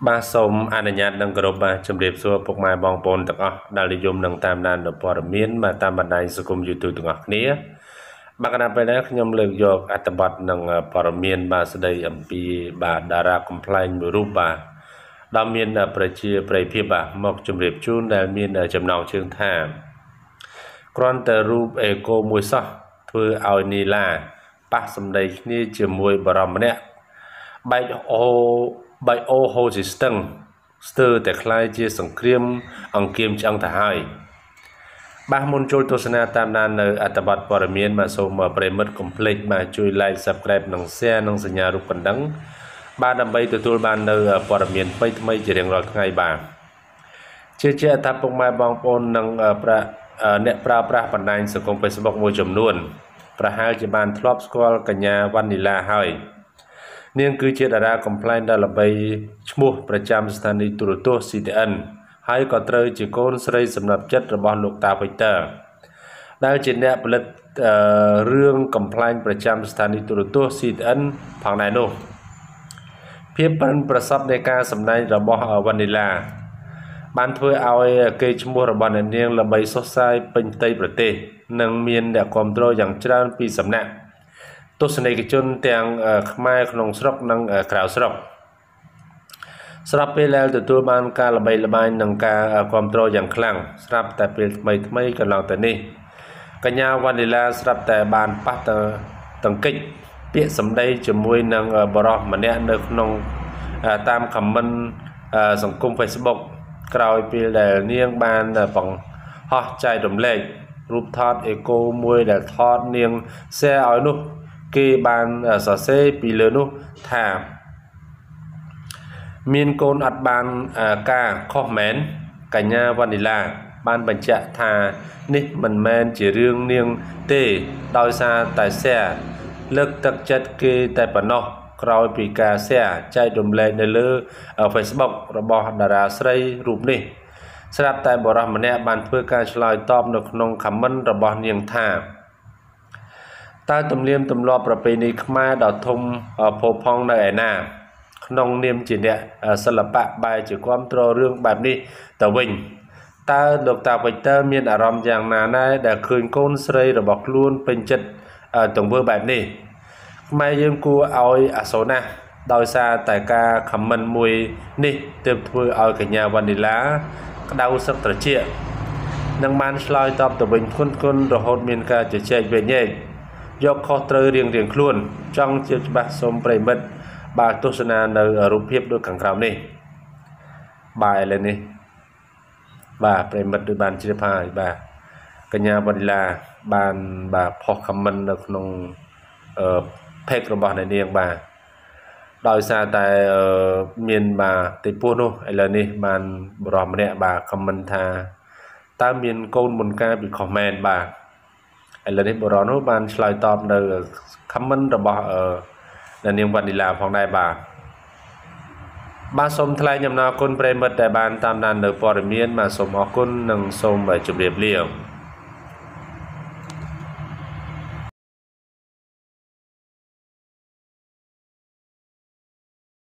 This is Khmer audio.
ba sôm anh nhạt nâng group ba chấm điệp xua phục mai bong pôn tận đại lý dùng nâng tam đàn được bỏ miến mà tam bản này sẽ cùng YouTube tận nia ba cái này đấy nhom lược dọc atabat nâng bỏ miến ba sẽ đây MP ba dara complain group ba đam miến làประเภทba một chấm điệp chun đại miến ở chấm nào chương thảm còn từ group eco mùi sắc thưa ao ni là ba sâm đây ni chấm mùi bỏ nè Biohosistem stir แต่คล้ายជាសង្គ្រាមអង្គាមឆ្អឹងទៅហើយបាទមុនចូលទស្សនាតាមដាននៅអត្ថបទព័ត៌មានបាទសូមប្រិមិត្តកុំភ្លេចបាទជួយ like subscribe និង share និងសញ្ញារូបកណ្ដឹងបាទដើម្បីទទួលបាននៅព័ត៌មានថ្មីៗជារៀងរាល់ថ្ងៃបាទជាថាពុកម៉ែបងប្អូននិងអ្នកប្រើប្រាស់បណ្ដាញសង្គម Facebook មួយចំនួនប្រហែលជាបានធ្លាប់ស្គាល់កញ្ញាវ៉ានីឡាហើយនាងគឺជាតារាកំប្លែងដែលល្បីឈ្មោះប្រចាំស្ថានីយ៍ទូរទស្សន៍ CTN ហើយក៏ត្រូវជាកូនស្រីសម្រាប់ចិត្តរបស់លោកតាវិទ័រដែលជាអ្នកផលិតរឿងកំប្លែងប្រចាំស្ថានីយ៍ទូរទស្សន៍ CTN ផងដែរនោះភាពប៉ិនប្រសប់នៃការសម្ដែងរបស់វ៉ានីឡាបានធ្វើឲ្យកេរ្តិ៍ឈ្មោះរបស់អ្នកនាងល្បីសុសសាយពេញផ្ទៃប្រទេសនិងមានអ្នកគាំទ្រយ៉ាងច្រើនពីសំណាក់ទស្សនិកជនទាំងខ្មែរក្នុងស្រុកនិងក្រៅស្រុកស្រាប់ពេលដែលទទួលបានការល្បីល្បាញនិងការគាំទ្រយ៉ាងខ្លាំងស្រាប់តែពេលថ្មីកន្លងទៅនេះកញ្ញាវ៉ានីឡាស្រាប់តែបានប៉ះតង្គិចពាក្យសម្ដីជាមួយនឹងបរិសម្នាក់នៅក្នុងតាម comment សង្គម Facebook ក្រោយពេលដែលនាងបានបង្ហោះចែករំលែករូបថតអេកូមួយដែលថតនាង share ឲ្យនោះគេបានសរសេរពីលើនោះថាមានកូនអត់បានការខុសមែនកញ្ញាវ៉ានីឡាបានបញ្ជាក់ថានេះមិនមែនជារឿងនាងទេដោយសារតែ share លើកទឹកចិត្តគេតែប៉ុណ្ណោះក្រោយពីការ share ចែករំលែកនៅលើ Facebook របស់តារាស្រីរូបនេះស្រាប់តែបរិសម្នាក់បានធ្វើការឆ្លើយតបនៅក្នុង comment របស់នាងថាតើទំនៀមទម្លាប់ប្រពៃណីខ្មែរដ៏ធំផូរផង់នៅឯណាក្នុងនាមជាអ្នកសិល្បៈបែរជាគាំទ្ររឿងបែបនេះទៅវិញតើលោកតាវិទ័រមានអារម្មណ៍យ៉ាងណាដែរដែលឃើញកូនស្រីរបស់ខ្លួនពេញចិត្តទង្វើបែបនេះខ្មែរយើងគួរឲ្យអាសូរណាស់ដោយសារតែការ comment មួយនេះទើបធ្វើឲ្យកញ្ញាវ៉ានីឡាក្តៅសឹកត្រជាក់និងបានឆ្លើយតបទៅវិញធ្ងន់រហូតមានការជជែកវែងញែកយកខុសត្រូវរៀងខ្លួនចង់ជាច្បាស់សូមប្រិមិត្តបាទទស្សនានៅរូបភាពដូចខាងក្រោមនេះបាទឥឡូវនេះបាទប្រិមិត្តដូចបានជ្រាបហើយបាទកញ្ញាវ៉ានីឡាបានបាទផុស comment នៅក្នុង page របស់អ្នកនាងបាទដោយសារតែមានបាទទីពោះនោះឥឡូវនេះបានបរិសម្នាក់បាទ comment ថាតើមានកូនមុនការពីខុសមែនបាទឥឡូវនេះបរិនោះបានឆ្លើយតបនៅ comment របស់អ្នកនាងវ៉ានីឡាផងដែរបាទសូមថ្លែងអំណរគុណប្រិមិត្តដែលបានតាមដាននៅព័ត៌មានបាទសូមអរគុណនិងសូមជម្រាបលា